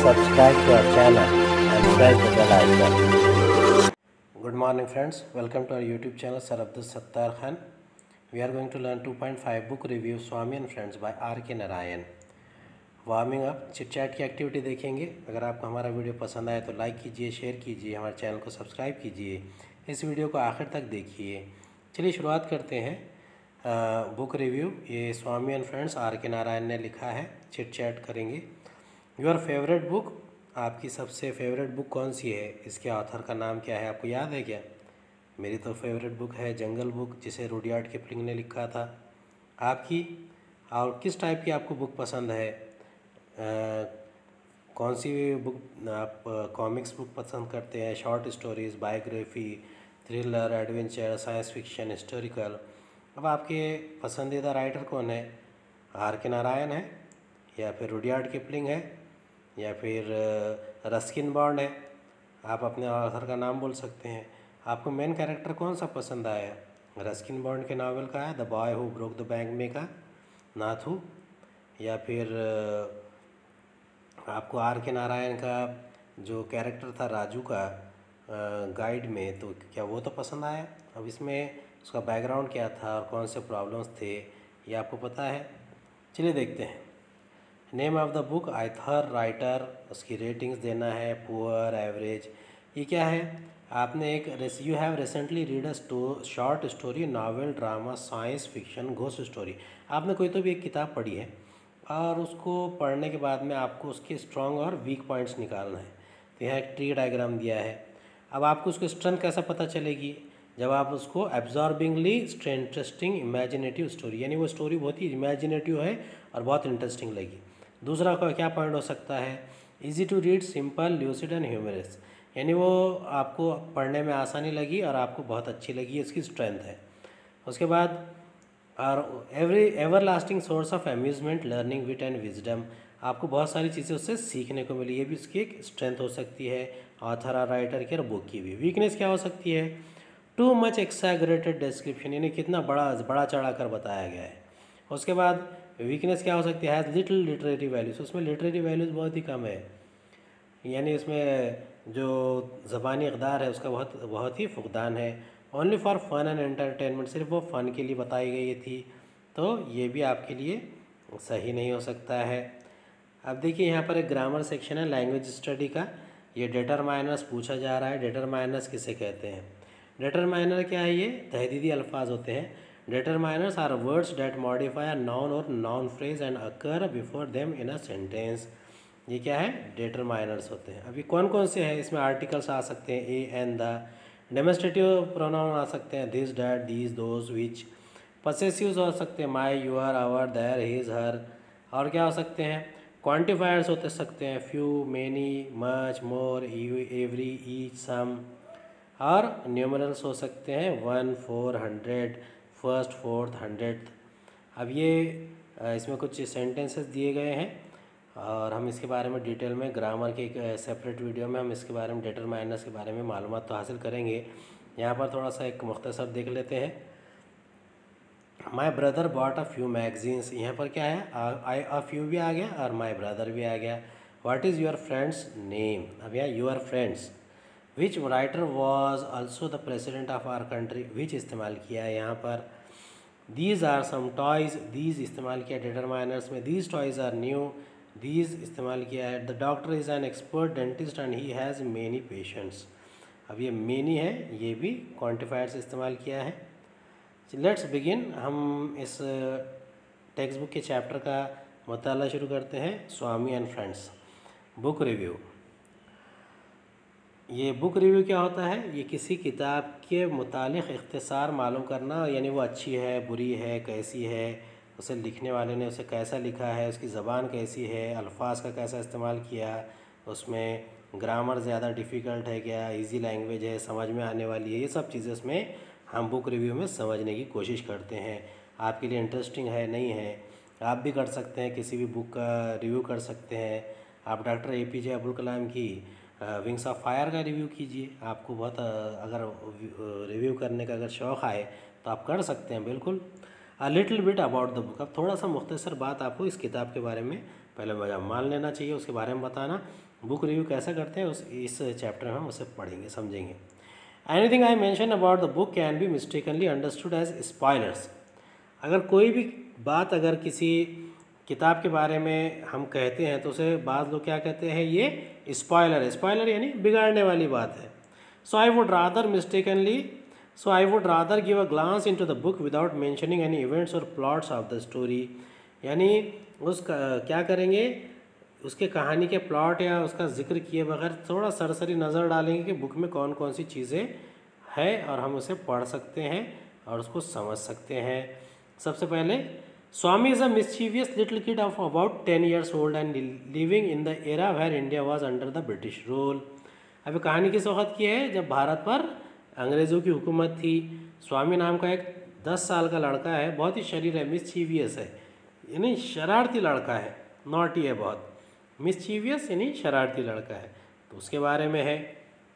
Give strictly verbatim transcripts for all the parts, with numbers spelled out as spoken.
subscribe to our channel and press the bell icon. Good morning friends, welcome to our YouTube channel Sir Abdul Sattar Khan. We are going to learn two point five book review Swami and Friends by R K Narayan. Warming up chit chat की activity देखेंगे. अगर आपको हमारा video पसंद आए तो like कीजिए, share कीजिए, हमारे चैनल को सब्सक्राइब कीजिए. इस वीडियो को आखिर तक देखिए. चलिए शुरुआत करते हैं. बुक रिव्यू ये स्वामी and friends are K Narayan ने लिखा है. चिट चैट करेंगे. योर फेवरेट बुक, आपकी सबसे फेवरेट बुक कौन सी है? इसके ऑथर का नाम क्या है, आपको याद है क्या? मेरी तो फेवरेट बुक है जंगल बुक, जिसे रुडयार्ड किपलिंग ने लिखा था. आपकी और किस टाइप की आपको बुक पसंद है? आ, कौन सी बुक आप कॉमिक्स बुक पसंद करते हैं? Short stories, biography, thriller, adventure, science fiction, historical. अब आपके पसंदीदा राइटर कौन है? आर के नारायण है या फिर रुडयार्ड किपलिंग है या फिर रस्किन बॉन्ड है? आप अपने ऑथर का नाम बोल सकते हैं. आपको मेन कैरेक्टर कौन सा पसंद आया? रस्किन बॉन्ड के नावल का है the boy who broke the bank में का नाथू, या फिर आपको आर के नारायण का जो कैरेक्टर था राजू का गाइड में, तो क्या वो तो पसंद आया? अब इसमें उसका बैकग्राउंड क्या था और कौन से प्रॉब्लम्स थे ये आपको पता है. चलिए देखते हैं. Name of the book, author, writer, उसकी रेटिंग्स देना है, पुअर, एवरेज. ये क्या है? आपने एक you have recently read a short story, novel, drama, science fiction, ghost story. आपने कोई तो भी एक किताब पढ़ी है और उसको पढ़ने के बाद में आपको उसके स्ट्रॉन्ग और वीक पॉइंट्स निकालना है. तो यहाँ एक ट्री डायग्राम दिया है. अब आपको उसकी स्ट्रेंथ कैसा पता चलेगी? जब आप उसको एब्जॉर्बिंगली इंटरेस्टिंग इमेजिनेटिव स्टोरी, यानी वो स्टोरी बहुत ही इमेजिनेटिव है और बहुत इंटरेस्टिंग लगी. दूसरा का क्या पॉइंट हो सकता है? Easy to read, simple, lucid and humorous, यानी वो आपको पढ़ने में आसानी लगी और आपको बहुत अच्छी लगी, इसकी स्ट्रेंथ है. उसके बाद और every everlasting source of amusement, learning, wit and wisdom. आपको बहुत सारी चीज़ें उससे सीखने को मिली, ये भी उसकी एक स्ट्रेंथ हो सकती है ऑथर और राइटर की और बुक की भी. वीकनेस क्या हो सकती है? टू मच एक्सैगरेटेड डिस्क्रिप्शन, यानी कितना बड़ा बड़ा चढ़ा कर बताया गया है. उसके बाद वीकनेस क्या हो सकती है? हैज़ लिटिल लिटरेरी वैल्यूज़, उसमें लिटरेरी वैल्यूज़ बहुत ही कम है, यानी इसमें जो ज़बानी इक़दार है उसका बहुत बहुत ही फुकदान है. Only for fun and entertainment, सिर्फ वो फ़न के लिए बताई गई थी, तो ये भी आपके लिए सही नहीं हो सकता है. अब देखिए यहाँ पर एक ग्रामर सेक्शन है लैंग्वेज स्टडी का. ये डिटरमाइनर्स पूछा जा रहा है. डिटरमाइनर्स किसे कहते हैं? डिटरमाइनर क्या है? ये तहदीदी अल्फाज होते हैं. Determiners are words that modify a noun और noun phrase and occur before them in a sentence. ये क्या है? डिटरमाइनर्स होते हैं. अभी कौन कौन से हैं? इसमें आर्टिकल्स आ सकते हैं, a, an, the. Demonstrative pronoun आ सकते हैं, this, that, these, those, which. Possessives हो सकते हैं, my, your, our, their, his, her. और क्या हो सकते हैं? क्वांटिफायर्स होते सकते हैं, few, many, much, more, every, each, some. और न्यूमरल्स हो सकते हैं, one, four, hundred, first, fourth, hundred. अब ये इसमें कुछ सेंटेंसेस दिए गए हैं और हम इसके बारे में डिटेल में ग्रामर के एक सेपरेट वीडियो में हम इसके बारे में डिटरमाइनर्स के बारे में मालूमात तो हासिल करेंगे. यहाँ पर थोड़ा सा एक मुख्तसर देख लेते हैं. My brother bought a few magazines, यहाँ पर क्या है? आई अ फ्यू भी आ गया और माई ब्रदर भी आ गया. What is your friend's name? अब यहाँ your friend's. Which writer was also the president of our country, which इस्तेमाल किया है यहाँ पर. These are some toys, these इस्तेमाल किया डिटरमाइनर्स में. These toys are new, these इस्तेमाल किया है. The doctor is an expert dentist and he has many patients. अब ये मेनी है, ये भी क्वांटिफायर से इस्तेमाल किया है. Let's begin. हम इस टेक्स्ट बुक के चैप्टर का मुताला शुरू करते हैं. Swami and friends book review. ये बुक रिव्यू क्या होता है? ये किसी किताब के मुतालिक इख्तिसार मालूम करना, यानी वो अच्छी है, बुरी है, कैसी है, उसे लिखने वाले ने उसे कैसा लिखा है, उसकी ज़बान कैसी है, अल्फाज का कैसा इस्तेमाल किया, उसमें ग्रामर ज़्यादा डिफ़िकल्ट है क्या, इजी लैंग्वेज है, समझ में आने वाली है. ये सब चीज़ें उसमें हम बुक रिव्यू में समझने की कोशिश करते हैं. आपके लिए इंटरेस्टिंग है, नहीं है, आप भी कर सकते हैं, किसी भी बुक का रिव्यू कर सकते हैं. आप doctor A P J Abdul Kalam की विंग्स ऑफ फायर का रिव्यू कीजिए. आपको बहुत अगर रिव्यू करने का अगर शौक़ आए तो आप कर सकते हैं बिल्कुल. A little bit about the book. अब थोड़ा सा मुख्तसर बात आपको इस किताब के बारे में पहले वजह मान लेना चाहिए, उसके बारे में बताना। बुक रिव्यू कैसे करते हैं उस इस चैप्टर में हम उसे पढ़ेंगे, समझेंगे। Anything I mention about the book can be mistakenly understood as spoilers. अगर कोई भी बात अगर किसी किताब के बारे में हम कहते हैं तो उसे बाद लोग क्या कहते हैं, ये स्पॉयलर है। स्पॉयलर यानी बिगाड़ने वाली बात है। So I would rather mistakenly so I would rather give a glance into the book without mentioning any events or plots of the story. यानी उस क्या करेंगे, उसके कहानी के प्लॉट या उसका जिक्र किए बगैर थोड़ा सरसरी नज़र डालेंगे कि बुक में कौन कौन सी चीज़ें हैं और हम उसे पढ़ सकते हैं और उसको समझ सकते हैं। सबसे पहले, Swami is a mischievous little kid of about ten years old and living in the era where India was under the British rule. अभी कहानी किस वक्त की है, जब भारत पर अंग्रेज़ों की हुकूमत थी। स्वामी नाम का एक दस साल का लड़का है, बहुत ही शरीर है, मिस्चीवियस है यानी शरारती लड़का है, नॉटी है बहुत। मिस्चीवियस यानी शरारती लड़का है, तो उसके बारे में है।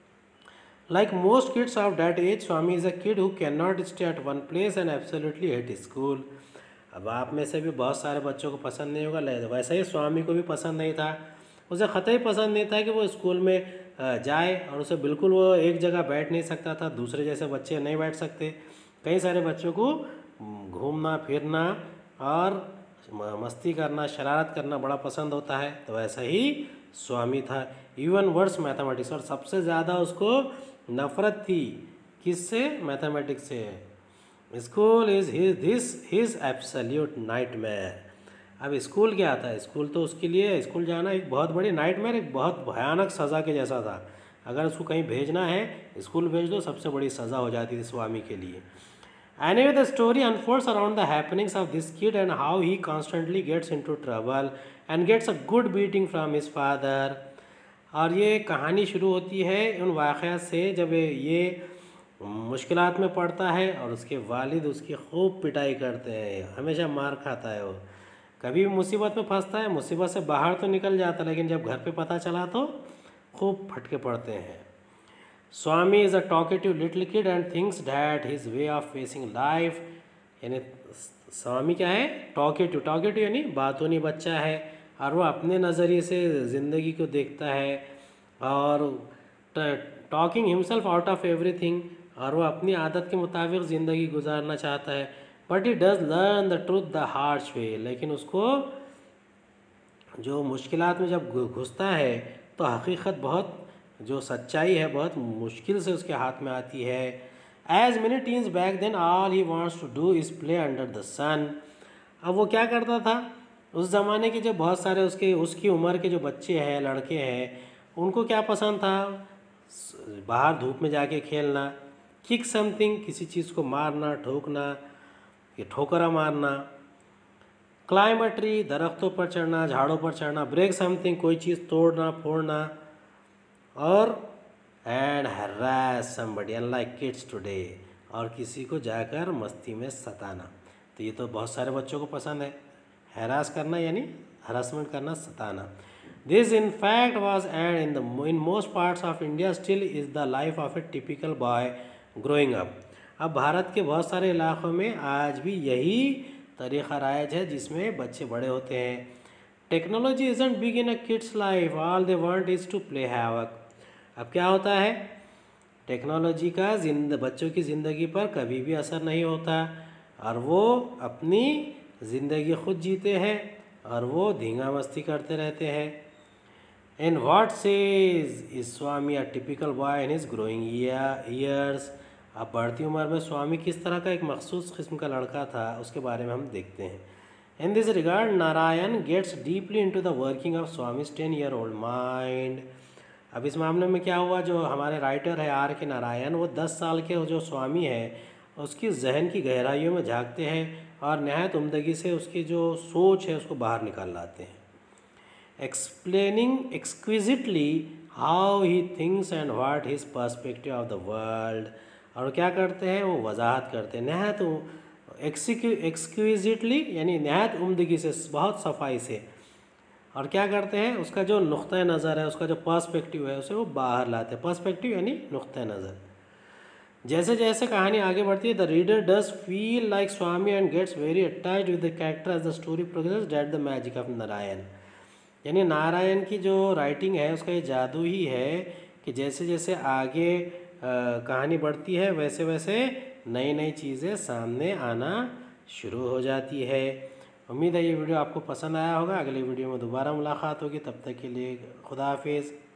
Like most kids of that age, Swami is a kid who can not stay at one place and absolutely hate school. अब आप में से भी बहुत सारे बच्चों को पसंद नहीं होगा, वैसा ही स्वामी को भी पसंद नहीं था। उसे ख़तई पसंद नहीं था कि वो स्कूल में जाए, और उसे बिल्कुल वो एक जगह बैठ नहीं सकता था, दूसरे जैसे बच्चे नहीं बैठ सकते। कई सारे बच्चों को घूमना फिरना और मस्ती करना, शरारत करना बड़ा पसंद होता है, तो वैसा ही स्वामी था। इवन वर्ड्स मैथमेटिक्स, और सबसे ज़्यादा उसको नफ़रत थी किससे, मैथमेटिक्स से। School is his this his absolute nightmare. अब स्कूल क्या था, स्कूल तो उसके लिए स्कूल जाना एक बहुत बड़ी नाइटमेयर, एक बहुत भयानक सज़ा के जैसा था। अगर उसको कहीं भेजना है, स्कूल भेज दो, सबसे बड़ी सज़ा हो जाती थी स्वामी के लिए। Anyway, the story unfolds around the happenings of this kid and how he constantly gets into trouble and gets a good beating from his father. और ये कहानी शुरू होती है उन वाक़यात से जब ये मुश्किलात में पड़ता है और उसके वालिद उसकी खूब पिटाई करते हैं, हमेशा मार खाता है वो। कभी भी मुसीबत में फंसता है, मुसीबत से बाहर तो निकल जाता, लेकिन जब घर पे पता चला तो खूब फटके पड़ते हैं। Swami is a talkative little kid and thinks that his way of facing life. यानी स्वामी क्या है, टॉकेटिव। टॉकेटिव यानी बातूनी बच्चा है, और वो अपने नज़रिए से ज़िंदगी को देखता है, और talking himself out of everything, और वो अपनी आदत के मुताबिक ज़िंदगी गुजारना चाहता है। But he does learn the truth the harsh way. लेकिन उसको जो मुश्किलात में जब घुसता है तो हकीकत बहुत, जो सच्चाई है बहुत मुश्किल से उसके हाथ में आती है। As many teens back then all he wants to do is play under the sun. अब वो क्या करता था उस ज़माने के जो बहुत सारे उसके उसकी उम्र के जो बच्चे हैं, लड़के हैं, उनको क्या पसंद था, बाहर धूप में जाके खेलना, किक समथिंग, किसी चीज़ को मारना, ठोकना, ये ठोकरा मारना, क्लाइंब अ ट्री, दरख्तों पर चढ़ना, झाड़ों पर चढ़ना, ब्रेक समथिंग, कोई चीज़ तोड़ना फोड़ना, और and harass somebody unlike kids today, और किसी को जाकर मस्ती में सताना। तो ये तो बहुत सारे बच्चों को पसंद है, हरास करना यानी हरासमेंट करना, सताना। This in fact was and in the in most parts of India still is the life of a typical boy growing up. अब भारत के बहुत सारे इलाक़ों में आज भी यही तरीक़ा राइज है जिसमें बच्चे बड़े होते हैं। Technology isn't big in a kids life, all they want is to play havoc. अब क्या होता है, टेक्नोलॉजी का जिंद बच्चों की ज़िंदगी पर कभी भी असर नहीं होता, और वो अपनी ज़िंदगी खुद जीते हैं और वो धींगा मस्ती करते रहते हैं। In what says is Swami a typical boy in his growing years. अब बढ़ती उम्र में स्वामी किस तरह का एक मखसूस किस्म का लड़का था, उसके बारे में हम देखते हैं। In this regard Narayan gets deeply into the working of Swami's ten year old mind. अब इस मामले में क्या हुआ, जो हमारे राइटर है आर के नारायण, वो दस साल के जो स्वामी है उसकी जहन की गहराइयों में झांकते हैं और नहायत उम्दगी से उसकी जो सोच है उसको बाहर निकाल लाते हैं। Explaining exquisitely how he thinks and what his perspective of the world. और क्या करते हैं, वो वजाहत करते हैं नहायत एक्सक्विजिटली यानी नहायत उम्दगी से, बहुत सफाई से। और क्या करते हैं, उसका जो नुक्ता नज़र है, उसका जो पर्सपेक्टिव है, उसे वो बाहर लाते हैं। पर्सपेक्टिव यानी नुक्ता नज़र। जैसे जैसे कहानी आगे बढ़ती है, the reader does feel like Swami and gets very attached with the character as the story progress, that the magic of Narayan. यानी नारायण की जो राइटिंग है उसका ये जादू ही है कि जैसे जैसे आगे कहानी बढ़ती है वैसे वैसे नई नई चीज़ें सामने आना शुरू हो जाती है। उम्मीद है ये वीडियो आपको पसंद आया होगा। अगली वीडियो में दोबारा मुलाकात होगी, तब तक के लिए खुदा हाफिज़।